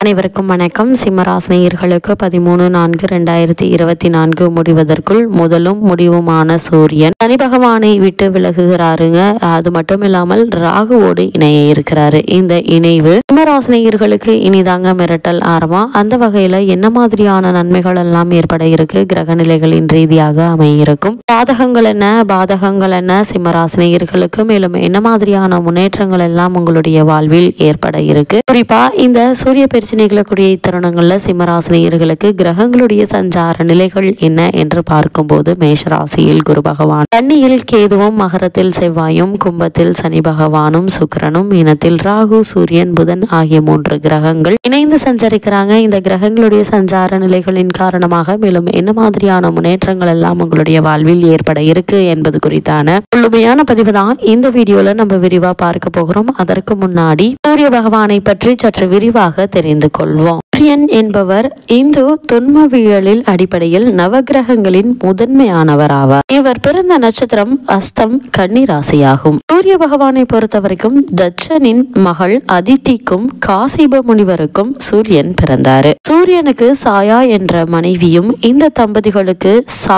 அனைவருக்கும் வணக்கம். சிம்மராசினியர்களுக்கு 13/4/2024 முடிவதற்குள் முதலும் முடிவுமான சூரியன் சனி பகவானை விட்டு விலகுகிறாருங்க. அது மட்டும் இல்லாமல் ராகுவோடு இணைய இருக்கிறாரு. இந்த இணைவு சிம்மராசினியர்களுக்கு இனிதாங்க மிரட்டல் ஆரம்பம். அந்த வகையில என்ன மாதிரியான நன்மைகள் எல்லாம் ஏற்பட இருக்கு, கிரக நிலைகளின் ரீதியாக அமையிருக்கும், பாதகங்கள் என்ன பாதகங்கள் என்ன சிம்மராசினியர்களுக்கு, மேலும் என்ன மாதிரியான முன்னேற்றங்கள் எல்லாம் உங்களுடைய வாழ்வில் ஏற்பட இருக்கு. குறிப்பா இந்த சூரிய பயிற்சி நிகழக்கூடிய தருணங்கள்ல சிம்மராசினியர்களுக்கு கிரகங்களுடைய சஞ்சார நிலைகள் என்ன என்று பார்க்கும்போது, மேஷராசியில் குரு பகவான், கன்னியில் கேதுவும், மகரத்தில் செவ்வாயும், கும்பத்தில் சனி பகவானும், சுக்கிரனும், மீனத்தில் ராகு, சூரியன், புதன் ஆகிய 3 கிரகங்கள் இணைந்து சஞ்சரிக்கிறாங்க. இந்த கிரகங்களுடைய சஞ்சார நிலைகளின் காரணமாக மேலும் என்ன மாதிரியான முன்னேற்றங்கள் எல்லாம் உங்களுடைய வாழ்வில் ஏற்பட இருக்கு என்பது குறித்தான முழுமையான பதிவு தான் இந்த வீடியோல நம்ம விரிவா பார்க்க போகிறோம். அதற்கு முன்னாடி சூரிய பகவானை பற்றி சற்று விரிவாக தெரிந்து கொள்வோம். சூரியன் என்பவர் இந்து தொன்மவியலில் அடிப்படையில் நவகிரகங்களின் முதன்மையானவர் ஆவார். இவர் பிறந்த நட்சத்திரம் அஸ்தம், கன்னி ராசியாகும். சூரிய பகவானை பொறுத்தவரைக்கும் தட்சனின் மகள் அதித்திக்கும் காசிப முனிவருக்கும் சூரியன் பிறந்தாரு. சூரியனுக்கு சாயா என்ற மனைவியும் இந்த தம்பதிகளுக்கு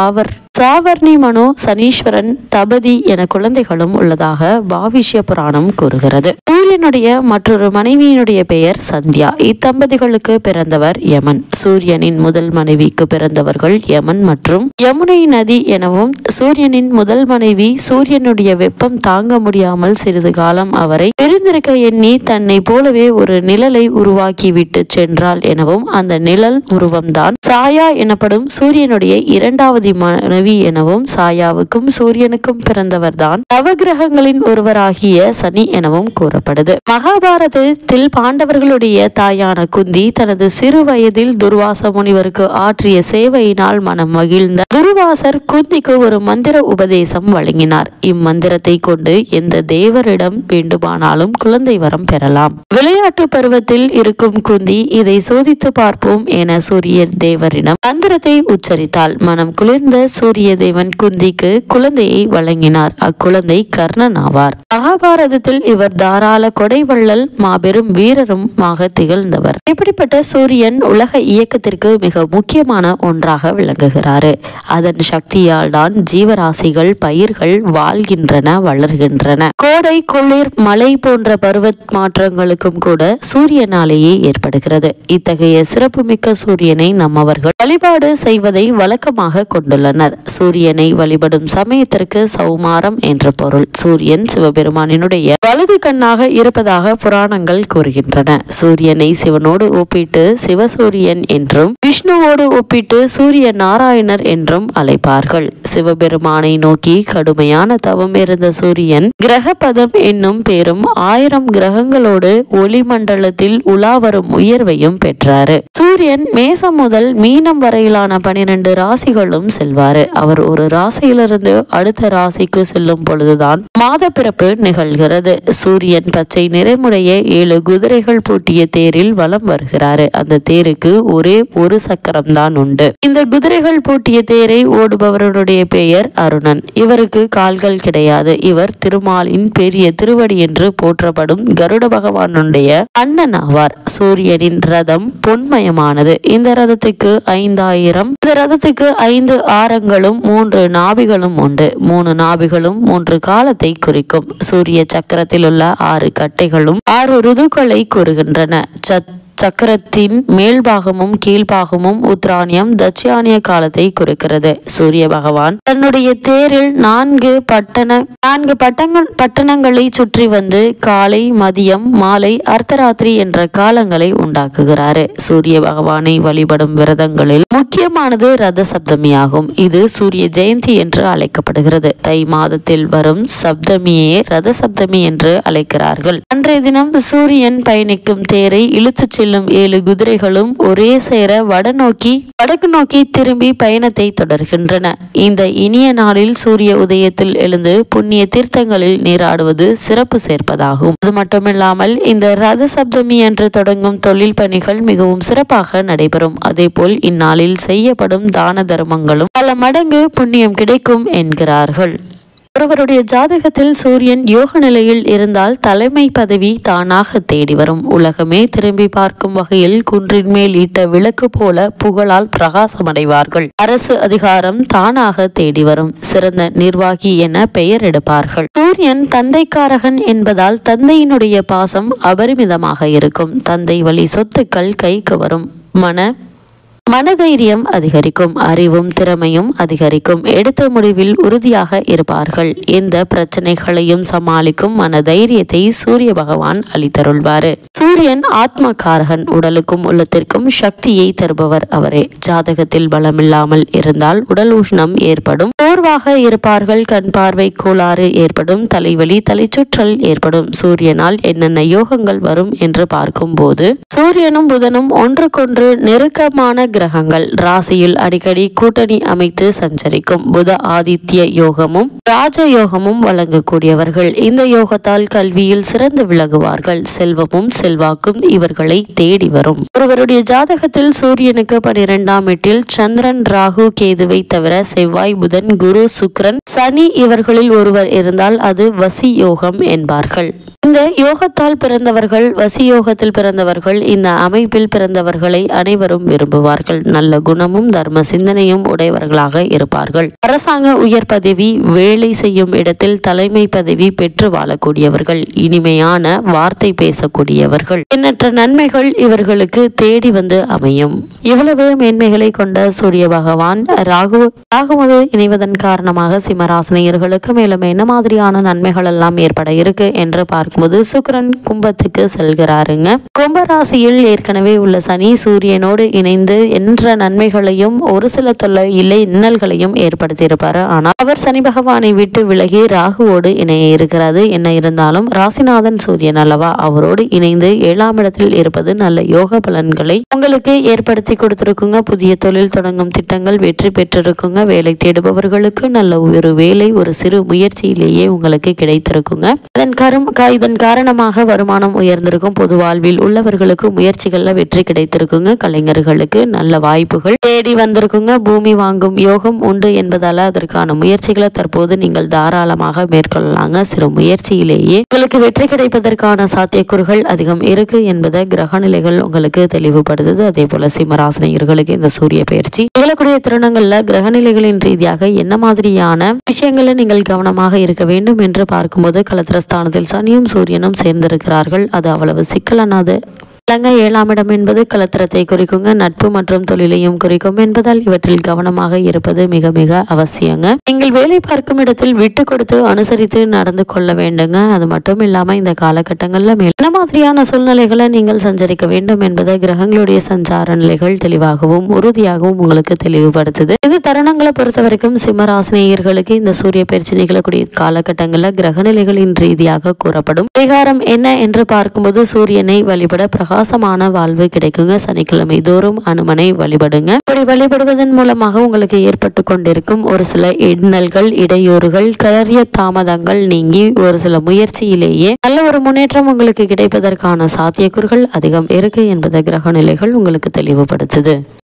சாவர்ணி, மனோ, சனீஸ்வரன், தபதி என குழந்தைகளும் உள்ளதாக பாவிஷ்ய புராணம் கூறுகிறது. சூரியனுடைய மற்றொரு மனைவியினுடைய பெயர் சந்தியா. இத்தம்பதிகளுக்கு பிறந்தவர் யமன். சூரியனின் முதல் மனைவிக்கு பிறந்தவர்கள் யமன் மற்றும் யமுனை நதி எனவும். சூரியனின் முதல் மனைவி சூரியனுடைய வெப்பம் தாங்க முடியாமல் சிறிது காலம் அவரை பிரிந்திருக்க எண்ணி தன்னை போலவே ஒரு நிழலை உருவாக்கி விட்டு சென்றாள் எனவும், அந்த நிழல் உருவம்தான் சாயா எனப்படும் சூரியனுடைய இரண்டாவது மனைவி எனவும், சாயாவுக்கும் சூரியனுக்கும் பிறந்தவர்தான் நவகிரகங்களின் ஒருவராகிய சனி எனவும் கூறப்படுது. மகாபாரதத்தில் பாண்டவர்களுடைய தாயான குந்தி தனது சிறு வயதில் துர்வாச முனிவருக்கு ஆற்றிய சேவையினால் மனம் மகிழ்ந்த துர்வாசர் குந்திக்கு ஒரு மந்திர உபதேசம் வழங்கினார். இம்மந்திரத்தை கொண்டு எந்த தேவரிடம் வேண்டுமானாலும் குழந்தை வரம் பெறலாம். விளையாட்டு பருவத்தில் இருக்கும் குந்தி இதை சோதித்து பார்ப்போம் என சூரிய தேவரிடம் மந்திரத்தை உச்சரித்தாள். மனம் குளிர்ந்த சூரிய தேவன் குந்திக்கு குழந்தையை வழங்கினார். அக்குழந்தை கர்ணன் ஆவார். மகாபாரதத்தில் இவர் தாராள கொடைவள்ளல், மாபெரும் வீரரும் திகழ்ந்தவர். இப்படிப்பட்ட சூரியன் உலக இயக்கத்திற்கு மிக முக்கியமான ஒன்றாக விளங்குகிறாரு. அதன் சக்தியால் தான் ஜீவராசிகள், பயிர்கள் வாழ்கின்றன, வளர்கின்றன. கோடை, குளிர், மழை போன்ற பருவ மாற்றங்களுக்கும் கூட சூரியனாலேயே ஏற்படுகிறது. இத்தகைய சிறப்புமிக்க சூரியனை நம்மவர்கள் வழிபாடு செய்வதை வழக்கமாக கொண்டுள்ளனர். சூரியனை வழிபடும் சமயத்திற்கு சௌமாரம் என்ற பொருள். சூரியன் சிவபெருமானினுடைய வலது கண்ணாக இருப்பதாக புராணங்கள் கூறுகின்றன. சூரியனை சிவனோடு ஒப்பிட்டு சிவசூரியன் என்றும், விஷ்ணுவோடு ஒப்பிட்டு சூரிய நாராயணர் என்றும் அழைப்பார்கள். சிவபெருமானை நோக்கி கடுமையான தவம் இருந்த சூரியன் கிரகபதம் என்னும் பேரும் 1000 கிரகங்களோடு ஒளிமண்டலத்தில் உலாவரும் உயர்வையும் பெற்றாரு. சூரியன் மேசம் முதல் மீனம் வரையிலான 12 ராசிகளும் செல்வாரு. அவர் ஒரு ராசியிலிருந்து அடுத்த ராசிக்கு செல்லும் பொழுதுதான் மாத பிறப்பு நிகழ்கிறது. சூரியன் பச்சை நிறமுடைய 7 குதிரைகள் பூட்டிய தேரில் வலம் வருகிறாரு. அந்த தேருக்கு ஒரே ஒரு சக்கரம் தான் உண்டு. இந்த குதிரைகள் பூட்டிய தேரை ஓடுபவருடைய பெயர் அருணன். இவருக்கு கால்கள் கிடையாது. இவர் திருமாலின் பெரிய திருவடி என்று போற்றப்படும் கருட பகவானுடைய அண்ணன் ஆவார். சூரியனின் ரதம் பொன்மயமானது. இந்த ரதத்துக்கு 5 ஆரங்களும் 3 நாபிகளும் உண்டு. 3 நாபிகளும் 3 காலத்தை குறிக்கும். சூரிய சக்கரத்தில் உள்ள 6 கட்டைகளும் 6 ருதுக்களை கூறுகின்றன. சக்கரத்தின் மேல்பாகமும் கீழ்பாகமும் உத்ராணியம், தட்சியானிய காலத்தை குறிக்கிறது. சூரிய பகவான் தன்னுடைய தேரில் 4 பட்டணங்களை சுற்றி வந்து காலை, மதியம், மாலை, அர்த்தராத்திரி என்ற காலங்களை உண்டாக்குகிறாரு. சூரிய பகவானை வழிபடும் விரதங்களில் முக்கியமானது ரத சப்தமியாகும். இது சூரிய ஜெயந்தி என்று அழைக்கப்படுகிறது. தை மாதத்தில் வரும் சப்தமியே ரத சப்தமி என்று அழைக்கிறார்கள். அன்றைய தினம் சூரியன் பயணிக்கும் தேரை இழுத்துச் செல்லும் 7 குதிரைகளும் ஒரே சேர வடக்கு நோக்கி திரும்பி பயணத்தை தொடர்கின்றன. இந்த இனிய நாளில் சூரிய உதயத்தில் எழுந்து புண்ணிய தீர்த்தங்களில் நீராடுவது சிறப்பு சேர்ப்பதாகும். அது மட்டுமில்லாமல் இந்த ரத சப்தமி என்று தொடங்கும் தொழில் பணிகள் மிகவும் சிறப்பாக நடைபெறும். அதேபோல் இந்நாளில் செய்யப்படும் தான தர்மங்களும் பல மடங்கு புண்ணியம் கிடைக்கும் என்கிறார்கள். ஒருவருடைய ஜாதகத்தில் சூரியன் யோக நிலையில் இருந்தால் தலைமை பதவி தானாக தேடி வரும். உலகமே திரும்பி பார்க்கும் வகையில் குன்றின் மேல் ஈட்ட விளக்கு போல புகழால் பிரகாசமடைவார்கள். அரசு அதிகாரம் தானாக தேடி வரும். சிறந்த நிர்வாகி என பெயர் எடுப்பார்கள். சூரியன் தந்தைக்காரகன் என்பதால் தந்தையினுடைய பாசம் அபரிமிதமாக இருக்கும். தந்தை வழி சொத்துக்கள் கைக்கு வரும். மனதைரியம் அதிகரிக்கும். அறிவும் திறமையும் அதிகரிக்கும். எடுத்த முடிவில் உறுதியாக இருப்பார்கள். எந்த பிரச்சனைகளையும் சமாளிக்கும் மனதைரியத்தை சூரிய பகவான் அளித்தருள்வாரு. சூரியன் ஆத்மகாரகன். உடலுக்கும் உள்ளத்திற்கும் சக்தியை தருபவர் அவரே. ஜாதகத்தில் பலமில்லாமல் இருந்தால் உடல் உஷ்ணம் ஏற்படும். சோர்வாக இருப்பார்கள். கண் பார்வை கோளாறு ஏற்படும். தலைவலி தலைச்சுற்றல் ஏற்படும். சூரியனால் என்னென்ன யோகங்கள் வரும் என்று பார்க்கும் போது சூரியனும் புதனும் ஒன்றுக்கொன்று நெருக்கமான கிரகங்கள். ராசியில் அடிக்கடி கூட்டணி அமைத்து சஞ்சரிக்கும். புத ஆதித்ய யோகமும் ராஜ யோகமும் வழங்கக்கூடியவர்கள். இந்த யோகத்தால் கல்வியில் சிறந்து விளங்குவார்கள். செல்வமும் செல்வாக்கும் இவர்களை தேடி வரும். ஒருவருடைய ஜாதகத்தில் சூரியனுக்கு 12ஆம் வீட்டில் சந்திரன் ராகு கேதுவை தவிர செவ்வாய் புதன் குரு சுக்கிரன் சனி இவர்களில் ஒருவர் இருந்தால் அது வசி யோகம் என்பார்கள். இந்த யோகத்தால் பிறந்தவர்கள் வசி யோகத்தில் பிறந்தவர்கள் இந்த அமைப்பில் பிறந்தவர்களை அனைவரும் விரும்புவார்கள். நல்ல குணமும் தர்ம சிந்தனையும் உடையவர்களாக இருப்பார்கள். அரசாங்க உயர் பதவி வேலை செய்யும் இடத்தில் தலைமை பதவி பெற்று வாழக்கூடியவர்கள். இனிமையான வார்த்தை பேசக்கூடியவர்கள். எண்ணற்ற நன்மைகள் இவர்களுக்கு தேடி வந்து அமையும். இவ்வளவு மேன்மைகளை கொண்ட சூரிய பகவான் ராகுவோடு இணைவதன் காரணமாக சிம்மராசினியர்களுக்கு மேலும் என்ன மாதிரியான நன்மைகள் எல்லாம் ஏற்பட இருக்கு என்று பார்க்கும்போது சுக்கிரன் கும்பத்துக்கு செல்கிறாருங்க. கும்பராசியில் ஏற்கனவே உள்ள சனி சூரியனோடு இணைந்து என்ற நன்மைகளையும் ஒரு சில தொல்லை இல்லை இன்னல்களையும் ஏற்படுத்தியிருப்பாரு. ஆனால் அவர் சனி பகவானை விட்டு விலகி ராகுவோடு இணைய இருக்கிறது. என்ன இருந்தாலும் ராசிநாதன் சூரியன் அல்லவா, அவரோடு இணைந்து 7ஆம் இடத்தில் இருப்பது நல்ல யோக பலன்களை உங்களுக்கு ஏற்படுத்தி கொடுத்திருக்குங்க. புதிய தொழில் தொடங்கும் திட்டங்கள் வெற்றி பெற்றிருக்குங்க. வேலை தேடுபவர்களுக்கு நல்ல ஒரு வேலை ஒரு சிறு முயற்சியிலேயே உங்களுக்கு கிடைத்திருக்குங்க. இதன் காரணமாக வருமானம் உயர்ந்திருக்கும். பொது வாழ்வில் உள்ளவர்களுக்கு முயற்சிகள்ல வெற்றி கிடைத்திருக்குங்க. கலைஞர்களுக்கு நல்ல வாய்ப்புகள் தேடி வந்திருக்குங்க. பூமி வாங்கும் யோகம் உண்டு என்பதால அதற்கான முயற்சிகளை தற்போது நீங்கள் தாராளமாக மேற்கொள்ளலாங்க. சிறு முயற்சியிலேயே உங்களுக்கு வெற்றி கிடைப்பதற்கான சாத்தியக்கூறுகள் அதிகம் இருக்கு என்பதை கிரக நிலைகள் உங்களுக்கு தெளிவுபடுத்துது. அதே போல சிம்மராசினியர்களுக்கு இந்த சூரிய பயிற்சி நிகழக்கூடிய தருணங்கள்ல கிரக நிலைகளின் ரீதியாக என்ன மாதிரியான விஷயங்களை நீங்கள் கவனமாக இருக்க வேண்டும் என்று பார்க்கும்போது களத்திரஸ்தானத்தில் சனியும் சூரியனும் சேர்ந்திருக்கிறார்கள். அது அவ்வளவு சிக்கலானது. 7ஆம் இடம் என்பது களத்திரத்தை குறிக்குங்க. நட்பு மற்றும் தொழிலையும் குறிக்கும் என்பதால் இவற்றில் கவனமாக இருப்பது மிக மிக அவசியங்க. நீங்கள் வேலை பார்க்கும் இடத்தில் விட்டு கொடுத்து அனுசரித்து நடந்து கொள்ள வேண்டுங்க. அது மட்டும் இல்லாம இந்த காலகட்டங்கள்ல என்ன மாதிரியான சூழ்நிலைகளை நீங்கள் சஞ்சரிக்க வேண்டும் என்பதை கிரகங்களுடைய சஞ்சார நிலைகள் தெளிவாகவும் உறுதியாகவும் உங்களுக்கு தெளிவுபடுத்துது. இந்த தருணங்களை பொறுத்த வரைக்கும் சிம்மராசினியர்களுக்கு இந்த சூரிய பயிற்சி நிகழக்கூடிய காலகட்டங்கள்ல கிரக நிலைகளின் ரீதியாக கூறப்படும் பரிகாரம் என்ன என்று பார்க்கும்போது சூரியனை வழிபட பிரகாசமான வாழ்வு கிடைக்குங்க. சனிக்கிழமை தோறும் அனுமனை வழிபடுங்க. இப்படி வழிபடுவதன் மூலமாக உங்களுக்கு ஏற்பட்டு கொண்டிருக்கும் ஒரு சில இன்னல்கள் இடையூறுகள் காரிய தாமதங்கள் நீங்கி ஒரு சில முயற்சியிலேயே நல்ல ஒரு முன்னேற்றம் உங்களுக்கு கிடைப்பதற்கான சாத்தியக்கூறுகள் அதிகம் இருக்கு என்பதை கிரக நிலைகள் உங்களுக்கு தெளிவுபடுத்துது.